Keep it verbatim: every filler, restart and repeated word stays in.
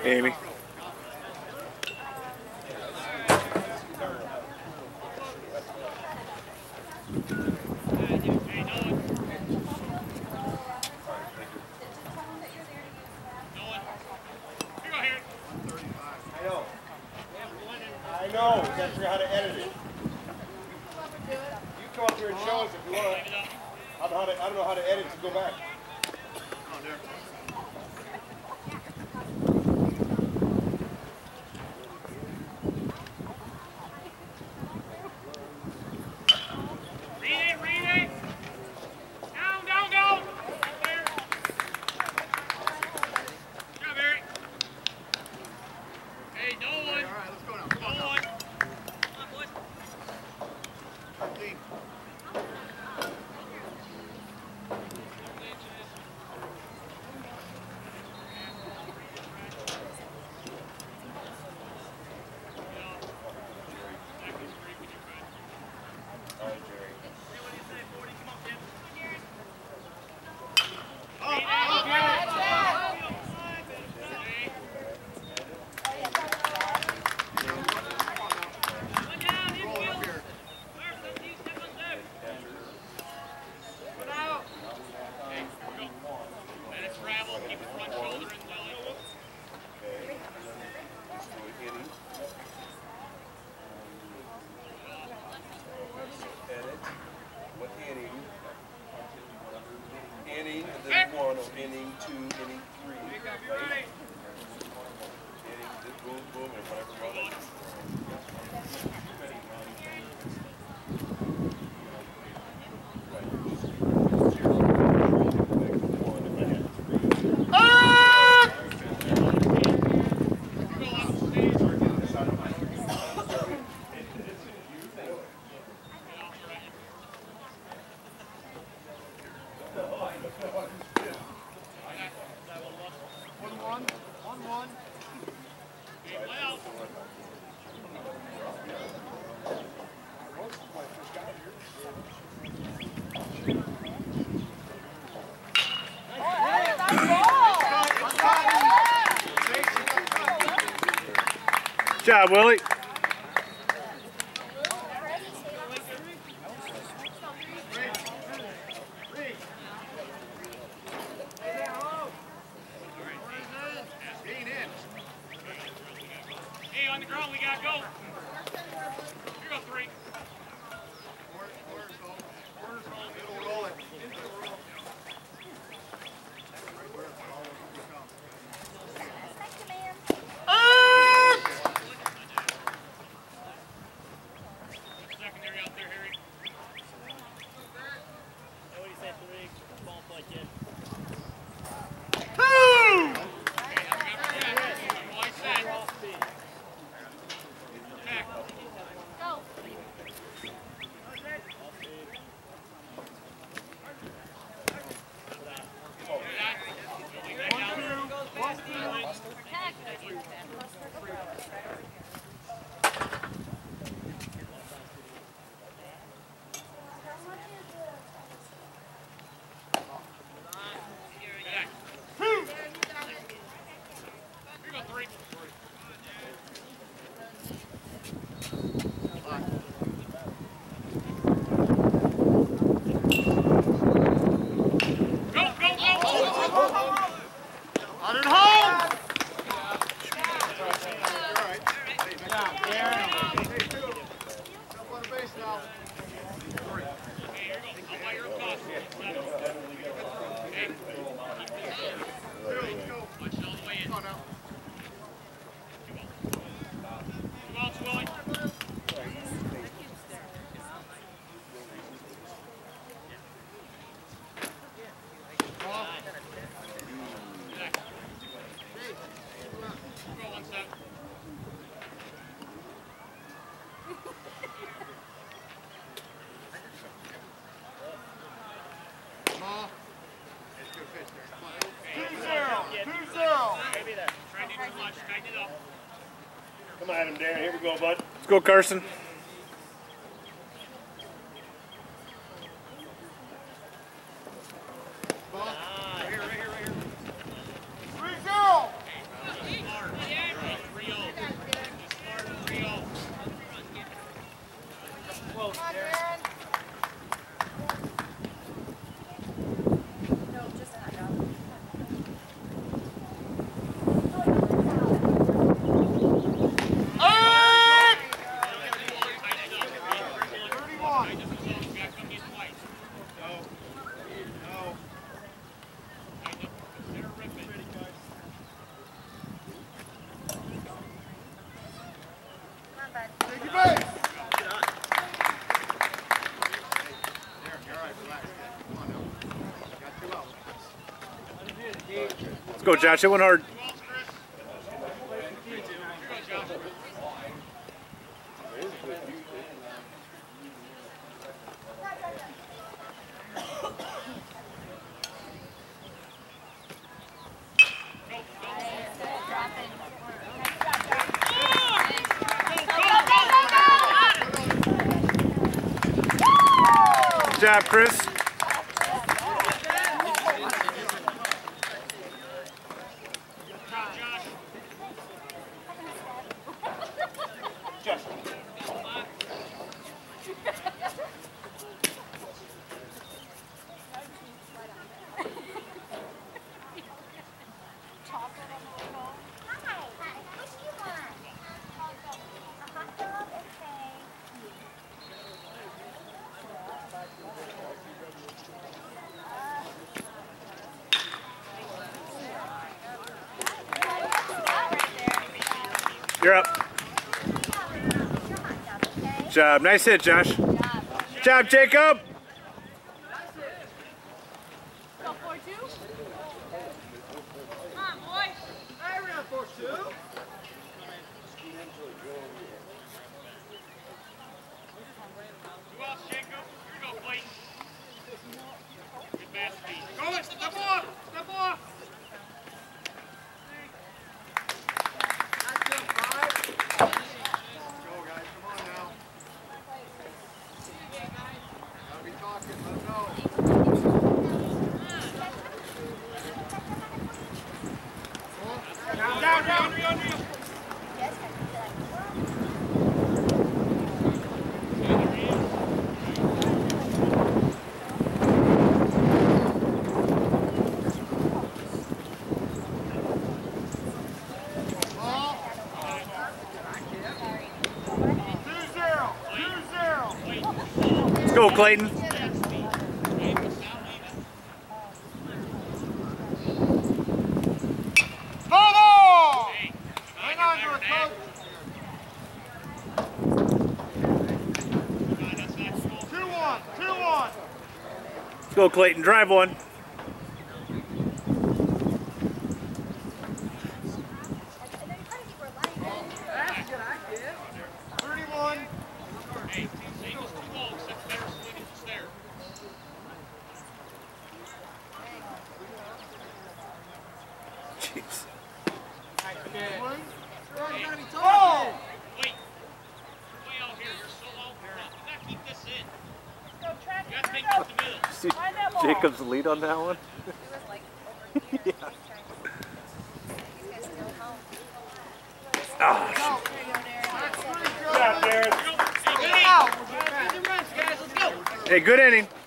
Amy. I know, you gotta figure out how to edit it. You come up here and show us if you want. I don't know how to, I don't know how to edit to go back. Inning, and then one, or inning two, inning three, right? Inning, boom, boom, and whatever run it is. Good job, Willie. Hey, on the ground, we gotta go. Here go three. Secondary out there, Harry. What do you say, three? Ball play, kid. Come on, Adam, Darren. Here we go, bud. Let's go, Carson. Right here, right here, right here. three zero! Let's go, Josh. It went hard. Good job, Chris. You're up. Good job. Nice hit, Josh. Good job, Jacob. Let's go, Clayton. Let's go, Clayton. Drive one. Jeez. Oh! Wait. Way out here. You're so low. You gotta keep this in. You gotta take it to the middle. See Jacob's lead on that one? Yeah. Oh, Good job, Darren. Hey, good inning. hey, good inning.